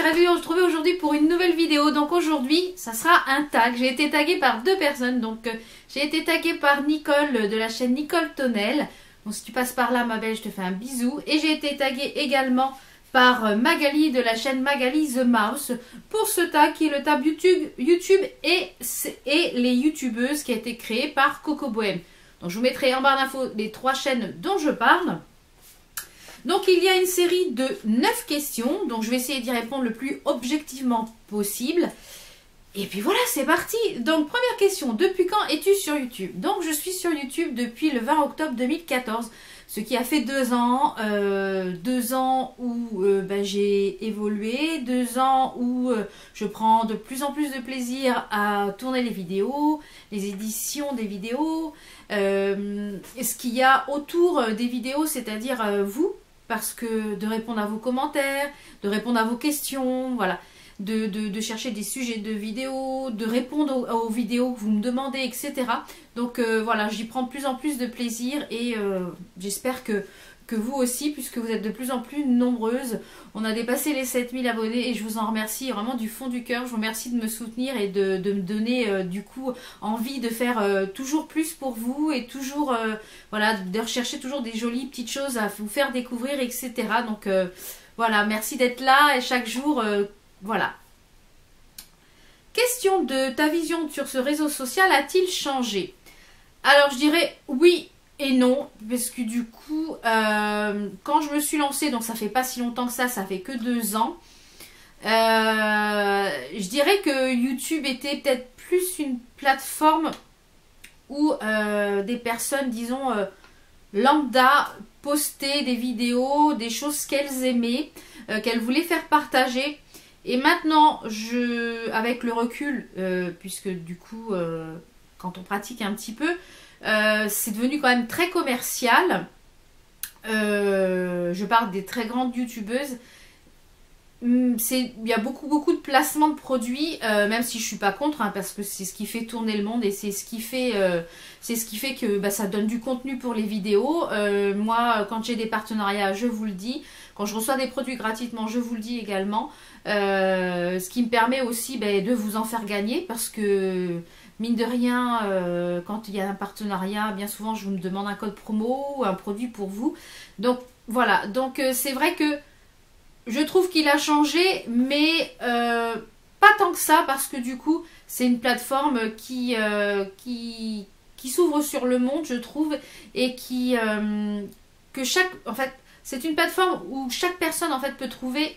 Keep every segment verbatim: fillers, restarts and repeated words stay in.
suis ravie de vous retrouver aujourd'hui pour une nouvelle vidéo. Donc aujourd'hui, ça sera un tag. J'ai été taguée par deux personnes. Donc euh, j'ai été taguée par Nicole de la chaîne Nicole Tonnel. Donc si tu passes par là, ma belle, je te fais un bisou. Et j'ai été taguée également par Magali de la chaîne Magali The Mouse pour ce tag qui est le tag YouTube, YouTube et, et les youtubeuses qui a été créé par Coco Bohème. Donc je vous mettrai en barre d'infos les trois chaînes dont je parle. Donc il y a une série de neuf questions, donc je vais essayer d'y répondre le plus objectivement possible. Et puis voilà, c'est parti. Donc première question, depuis quand es-tu sur YouTube? Donc je suis sur YouTube depuis le vingt octobre deux mille quatorze, ce qui a fait deux ans, euh, deux ans où euh, ben, j'ai évolué, deux ans où euh, je prends de plus en plus de plaisir à tourner les vidéos, les éditions des vidéos, euh, ce qu'il y a autour des vidéos, c'est-à-dire euh, vous, parce que de répondre à vos commentaires, de répondre à vos questions, voilà, de, de, de chercher des sujets de vidéos, de répondre aux, aux vidéos que vous me demandez, et cetera. Donc euh, voilà, j'y prends de plus en plus de plaisir et euh, j'espère que, que vous aussi, puisque vous êtes de plus en plus nombreuses. On a dépassé les sept mille abonnés et je vous en remercie vraiment du fond du cœur. Je vous remercie de me soutenir et de, de me donner euh, du coup envie de faire euh, toujours plus pour vous et toujours, euh, voilà, de rechercher toujours des jolies petites choses à vous faire découvrir, et cetera. Donc euh, voilà, merci d'être là et chaque jour, euh, voilà. Question de ta vision sur ce réseau social a-t-il changé? Alors je dirais oui et non, parce que du coup, euh, quand je me suis lancée, donc ça fait pas si longtemps que ça, ça fait que deux ans, euh, je dirais que YouTube était peut-être plus une plateforme où euh, des personnes, disons, euh, lambda, postaient des vidéos, des choses qu'elles aimaient, euh, qu'elles voulaient faire partager. Et maintenant, je, avec le recul, euh, puisque du coup, euh, quand on pratique un petit peu, Euh, c'est devenu quand même très commercial. Euh, je parle des très grandes youtubeuses. Il y a beaucoup beaucoup de placements de produits, euh, même si je suis pas contre, hein, parce que c'est ce qui fait tourner le monde et c'est ce qui fait, euh, c'est ce qui fait que bah, ça donne du contenu pour les vidéos. Euh, moi, quand j'ai des partenariats, je vous le dis. Quand je reçois des produits gratuitement, je vous le dis également. Euh, ce qui me permet aussi bah, de vous en faire gagner, parce que mine de rien, euh, quand il y a un partenariat, bien souvent je vous me demande un code promo ou un produit pour vous. Donc voilà, donc euh, c'est vrai que je trouve qu'il a changé, mais euh, pas tant que ça, parce que du coup c'est une plateforme qui, euh, qui, qui s'ouvre sur le monde, je trouve, et qui euh, que chaque, en fait, c'est une plateforme où chaque personne en fait peut trouver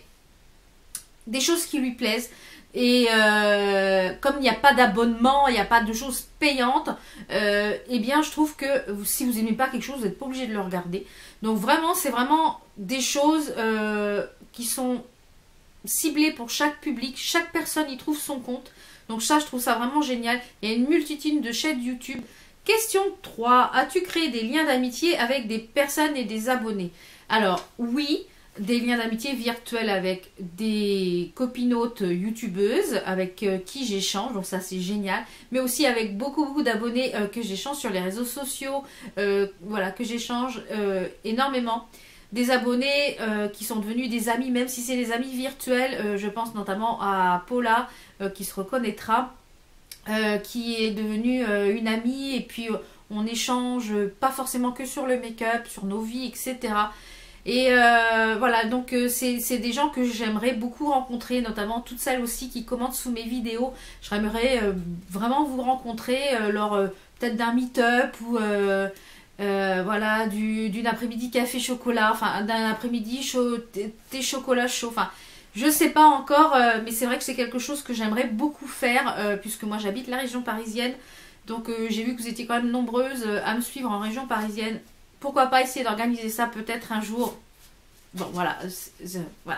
des choses qui lui plaisent. Et euh, comme il n'y a pas d'abonnement, il n'y a pas de choses payantes, euh, eh bien je trouve que si vous n'aimez pas quelque chose, vous n'êtes pas obligé de le regarder. Donc vraiment, c'est vraiment des choses euh, qui sont ciblées pour chaque public. Chaque personne y trouve son compte. Donc ça, je trouve ça vraiment génial. Il y a une multitude de chaînes YouTube. Question trois. As-tu créé des liens d'amitié avec des personnes et des abonnés? Alors oui. Des liens d'amitié virtuels avec des copinotes youtubeuses avec euh, qui j'échange, donc ça c'est génial, mais aussi avec beaucoup beaucoup d'abonnés euh, que j'échange sur les réseaux sociaux, euh, voilà, que j'échange euh, énormément. Des abonnés euh, qui sont devenus des amis, même si c'est des amis virtuels, euh, je pense notamment à Paula euh, qui se reconnaîtra, euh, qui est devenue euh, une amie, et puis euh, on échange pas forcément que sur le make-up, sur nos vies, et cetera. Et euh, voilà, donc euh, c'est des gens que j'aimerais beaucoup rencontrer, notamment toutes celles aussi qui commentent sous mes vidéos. J'aimerais euh, vraiment vous rencontrer euh, lors euh, peut-être d'un meet-up ou euh, euh, voilà, d'une après-midi café chocolat, enfin d'un après-midi thé, thé chocolat chaud, enfin je sais pas encore, euh, mais c'est vrai que c'est quelque chose que j'aimerais beaucoup faire, euh, puisque moi j'habite la région parisienne. Donc euh, j'ai vu que vous étiez quand même nombreuses euh, à me suivre en région parisienne. Pourquoi pas essayer d'organiser ça peut-être un jour. Bon, voilà. voilà.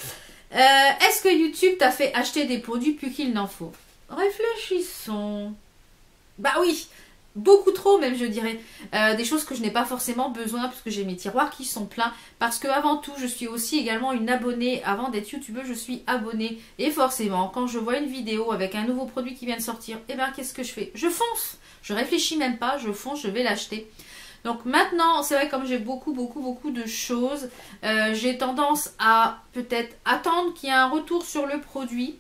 Euh, Est-ce que YouTube t'a fait acheter des produits plus qu'il n'en faut? Réfléchissons. Bah oui, beaucoup trop même, je dirais. Euh, des choses que je n'ai pas forcément besoin, puisque j'ai mes tiroirs qui sont pleins. Parce que avant tout, je suis aussi également une abonnée. Avant d'être youtubeuse, je suis abonnée. Et forcément, quand je vois une vidéo avec un nouveau produit qui vient de sortir, eh bien, qu'est-ce que je fais? Je fonce. Je réfléchis même pas, je fonce, je vais l'acheter. Donc maintenant, c'est vrai, comme j'ai beaucoup, beaucoup, beaucoup de choses, euh, j'ai tendance à peut-être attendre qu'il y ait un retour sur le produit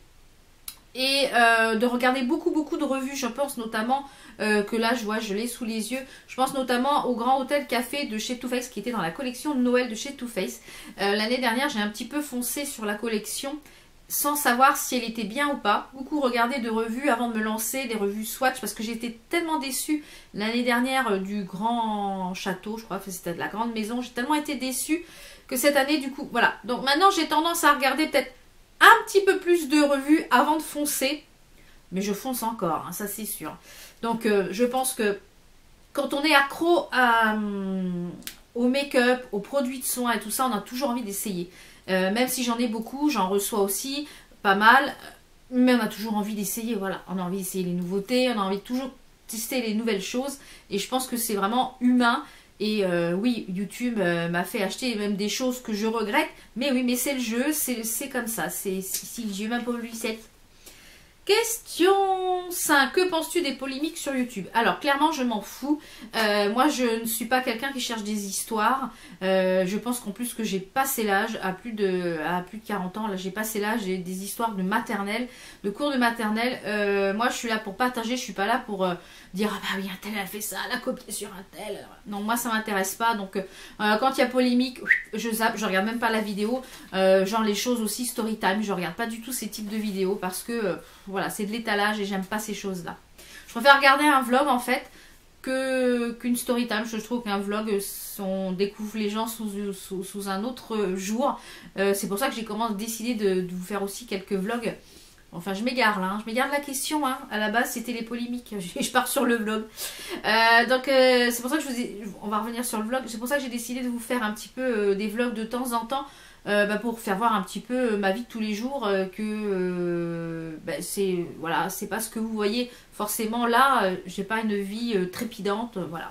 et euh, de regarder beaucoup, beaucoup de revues. Je pense notamment euh, que là, je vois, je l'ai sous les yeux. Je pense notamment au Grand Hôtel Café de chez Too Faced qui était dans la collection de Noël de chez Too Faced. Euh, L'année dernière, j'ai un petit peu foncé sur la collection sans savoir si elle était bien ou pas. Beaucoup regardé de revues avant de me lancer, des revues Swatch, parce que j'étais tellement déçue l'année dernière euh, du grand château, je crois que c'était de la grande maison. J'ai tellement été déçue que cette année, du coup, voilà. Donc maintenant, j'ai tendance à regarder peut-être un petit peu plus de revues avant de foncer. Mais je fonce encore, hein, ça c'est sûr. Donc euh, je pense que quand on est accro à, hum, au make-up, aux produits de soins et tout ça, on a toujours envie d'essayer. Euh, même si j'en ai beaucoup, j'en reçois aussi pas mal, mais on a toujours envie d'essayer, voilà. On a envie d'essayer les nouveautés, on a envie de toujours tester les nouvelles choses, et je pense que c'est vraiment humain. Et euh, oui, YouTube euh, m'a fait acheter même des choses que je regrette, mais oui, mais c'est le jeu, c'est comme ça, c'est si le jeu, ma pauvre Lucette. Question cinq. Que penses-tu des polémiques sur YouTube? Alors, clairement, je m'en fous. Euh, moi, je ne suis pas quelqu'un qui cherche des histoires. Euh, je pense qu'en plus que j'ai passé l'âge, à plus de à plus de quarante ans, là, j'ai passé l'âge, j'ai des histoires de maternelle, de cours de maternelle. Euh, moi, je suis là pour partager, je suis pas là pour euh, dire « Ah bah oui, un tel a fait ça, elle a copié sur un tel. » Non, moi, ça m'intéresse pas. Donc, euh, quand il y a polémique, je zappe, je regarde même pas la vidéo. Euh, genre les choses aussi story time, je regarde pas du tout ces types de vidéos parce que... Euh, Voilà, c'est de l'étalage et j'aime pas ces choses-là. Je préfère regarder un vlog en fait que qu'une story time. Je trouve qu'un vlog, on découvre les gens sous, sous, sous un autre jour. Euh, c'est pour ça que j'ai commencé décidé de, de vous faire aussi quelques vlogs. Enfin, je m'égare là, hein. Je m'égare de la question. Hein. À la base, c'était les polémiques. Je, je pars sur le vlog. Euh, donc, euh, c'est pour ça que je vous ai... On va revenir sur le vlog. C'est pour ça que j'ai décidé de vous faire un petit peu euh, des vlogs de temps en temps. Euh, bah, pour faire voir un petit peu ma vie de tous les jours, euh, que euh, bah, c'est voilà, c'est pas ce que vous voyez forcément là. Euh, j'ai pas une vie euh, trépidante, euh, voilà.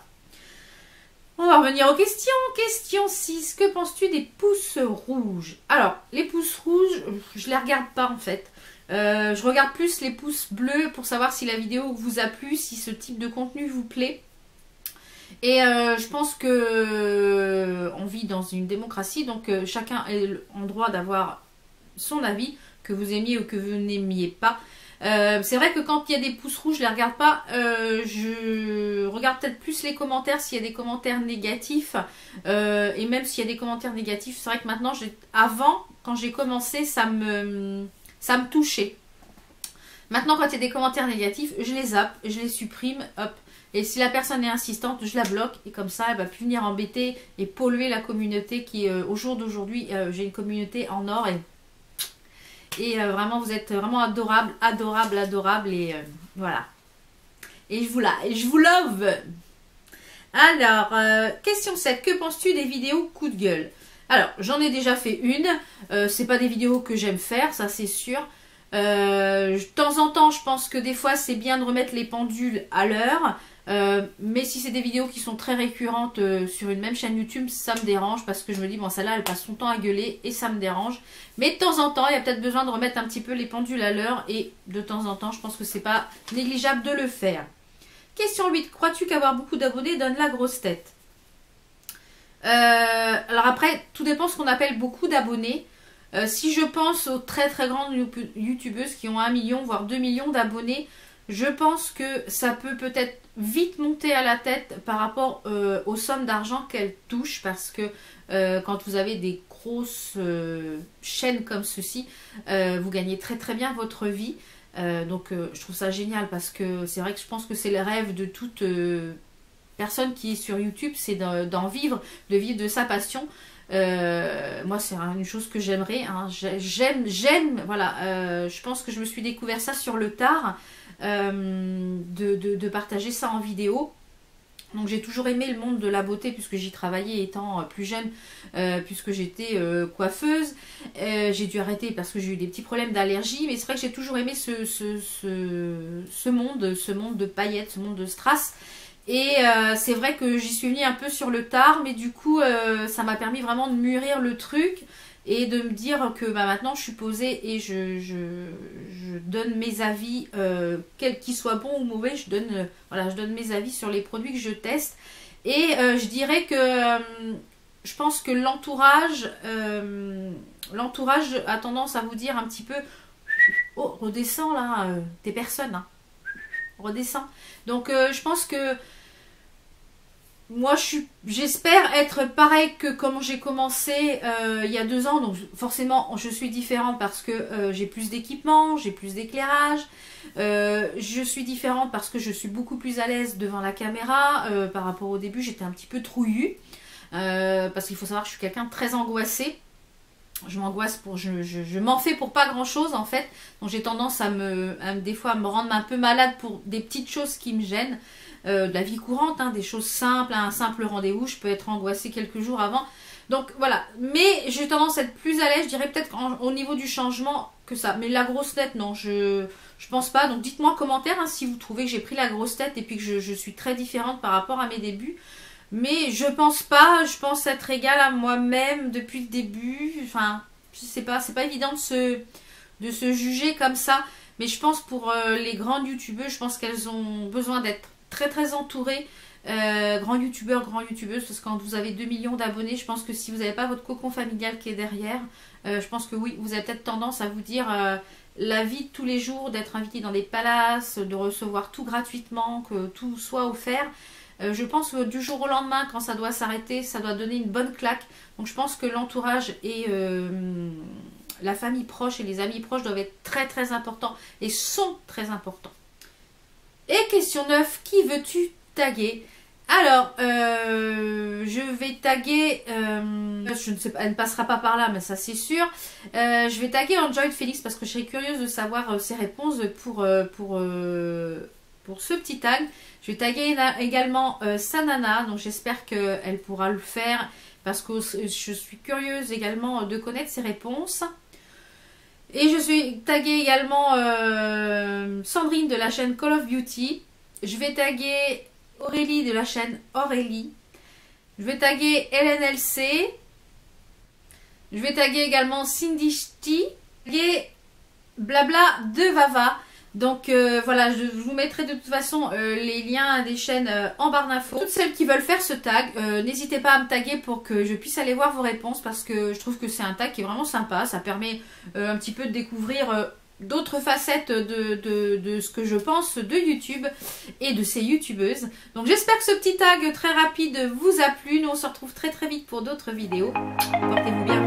On va revenir aux questions. Question six. Que penses-tu des pouces rouges? Alors, les pouces rouges, je les regarde pas en fait. Euh, je regarde plus les pouces bleus pour savoir si la vidéo vous a plu, si ce type de contenu vous plaît. Et euh, je pense que euh, on vit dans une démocratie, donc euh, chacun est en droit d'avoir son avis, que vous aimiez ou que vous n'aimiez pas. Euh, c'est vrai que quand il y a des pouces rouges, je les regarde pas. Euh, je regarde peut-être plus les commentaires s'il y a des commentaires négatifs. Euh, et même s'il y a des commentaires négatifs, c'est vrai que maintenant, avant, quand j'ai commencé, ça me, ça me touchait. Maintenant, quand il y a des commentaires négatifs, je les zappe, je les supprime, hop. Et si la personne est insistante, je la bloque. Et comme ça, elle va plus venir embêter et polluer la communauté qui, euh, au jour d'aujourd'hui, euh, j'ai une communauté en or. Et, et euh, vraiment, vous êtes vraiment adorable, adorable, adorable. Et euh, voilà. Et je vous la, et je vous love. Alors, euh, question sept. Que penses-tu des vidéos coup de gueule? Alors, j'en ai déjà fait une. Euh, c'est pas des vidéos que j'aime faire, ça c'est sûr. Euh, de temps en temps, je pense que des fois, c'est bien de remettre les pendules à l'heure. Euh, mais si c'est des vidéos qui sont très récurrentes euh, sur une même chaîne YouTube, ça me dérange parce que je me dis, bon, celle-là, elle passe son temps à gueuler et ça me dérange. Mais de temps en temps, il y a peut-être besoin de remettre un petit peu les pendules à l'heure et de temps en temps, je pense que c'est pas négligeable de le faire. Question huit. Crois-tu qu'avoir beaucoup d'abonnés donne la grosse tête? euh, Alors après, tout dépend ce qu'on appelle beaucoup d'abonnés. Euh, si je pense aux très très grandes youtubeuses qui ont un million voire deux millions d'abonnés, je pense que ça peut peut-être vite monter à la tête par rapport euh, aux sommes d'argent qu'elles touchent, parce que euh, quand vous avez des grosses euh, chaînes comme ceci, euh, vous gagnez très très bien votre vie. Euh, donc euh, je trouve ça génial parce que c'est vrai que je pense que c'est le rêve de toute euh, personne qui est sur YouTube, c'est d'en vivre, de vivre de sa passion. Euh, moi c'est une chose que j'aimerais, hein. j'aime, j'aime, voilà, euh, je pense que je me suis découvert ça sur le tard, euh, de, de, de partager ça en vidéo. Donc j'ai toujours aimé le monde de la beauté puisque j'y travaillais étant plus jeune, euh, puisque j'étais euh, coiffeuse. Euh, j'ai dû arrêter parce que j'ai eu des petits problèmes d'allergie, mais c'est vrai que j'ai toujours aimé ce, ce, ce, ce monde, ce monde de paillettes, ce monde de strass. Et euh, c'est vrai que j'y suis venue un peu sur le tard, mais du coup, euh, ça m'a permis vraiment de mûrir le truc et de me dire que bah, maintenant je suis posée et je, je, je donne mes avis, euh, quels qu'ils soient bons ou mauvais, je donne, euh, voilà, je donne mes avis sur les produits que je teste. Et euh, je dirais que euh, je pense que l'entourage, euh, l'entourage a tendance à vous dire un petit peu, oh, redescends là, euh, t'es personne, hein. Redescends. Donc euh, je pense que moi, je suis, j'espère être pareil que comme j'ai commencé euh, il y a deux ans. Donc forcément, je suis différente parce que euh, j'ai plus d'équipement, j'ai plus d'éclairage. Euh, je suis différente parce que je suis beaucoup plus à l'aise devant la caméra. Euh, par rapport au début, j'étais un petit peu trouillue. Euh, parce qu'il faut savoir que je suis quelqu'un de très angoissé. Je m'angoisse pour, je, je, je m'en fais pour pas grand chose en fait. Donc j'ai tendance à me, à, des fois à me rendre un peu malade pour des petites choses qui me gênent. Euh, de la vie courante, hein, des choses simples, un simple rendez-vous, je peux être angoissée quelques jours avant. Donc voilà, mais j'ai tendance à être plus à l'aise, je dirais peut-être au niveau du changement que ça. Mais la grosse tête, non, je je pense pas. Donc dites-moi en commentaire hein, si vous trouvez que j'ai pris la grosse tête et puis que je, je suis très différente par rapport à mes débuts. Mais je pense pas, je pense être égale à moi-même depuis le début. Enfin, je sais pas, c'est pas évident de se, de se juger comme ça. Mais je pense pour euh, les grandes youtubeuses, je pense qu'elles ont besoin d'être très très entouré, euh, grands youtubeurs, grands youtubeuses, parce que quand vous avez deux millions d'abonnés, je pense que si vous n'avez pas votre cocon familial qui est derrière, euh, je pense que oui, vous avez peut-être tendance à vous dire euh, la vie de tous les jours, d'être invité dans des palaces, de recevoir tout gratuitement, que tout soit offert. Euh, je pense que du jour au lendemain, quand ça doit s'arrêter, ça doit donner une bonne claque. Donc je pense que l'entourage et euh, la famille proche et les amis proches doivent être très très importants et sont très importants. Et question neuf, qui veux-tu taguer? Alors, euh, je vais taguer, euh, je ne sais pas, elle ne passera pas par là, mais ça c'est sûr. Euh, je vais taguer Enjoy Félix parce que je serais curieuse de savoir euh, ses réponses pour, euh, pour, euh, pour ce petit tag. Je vais taguer également euh, Sanana, donc j'espère qu'elle pourra le faire parce que je suis curieuse également de connaître ses réponses. Et je suis taguée également euh, Sandrine de la chaîne Call of Beauty. Je vais taguer Aurélie de la chaîne Aurélie. Je vais taguer L N L C. Je vais taguer également Cindy Ch'ti. Et Blabla de Vava. Donc euh, voilà, je, je vous mettrai de toute façon euh, les liens des chaînes euh, en barre d'infos. Toutes celles qui veulent faire ce tag, euh, n'hésitez pas à me taguer pour que je puisse aller voir vos réponses parce que je trouve que c'est un tag qui est vraiment sympa. Ça permet euh, un petit peu de découvrir euh, d'autres facettes de, de, de ce que je pense de YouTube et de ces youtubeuses. Donc j'espère que ce petit tag très rapide vous a plu. Nous on se retrouve très très vite pour d'autres vidéos. Portez-vous bien.